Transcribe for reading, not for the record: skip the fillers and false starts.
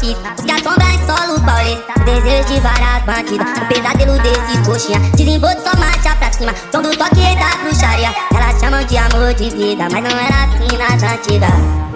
X, os que assombram em solo paulista. Desejo de várias bandidas, o pesadelo desses coxinha. Desembolso só marcha pra cima, som do toque da bruxaria. Elas chamam de amor de vida, mas não era assim nas antigas.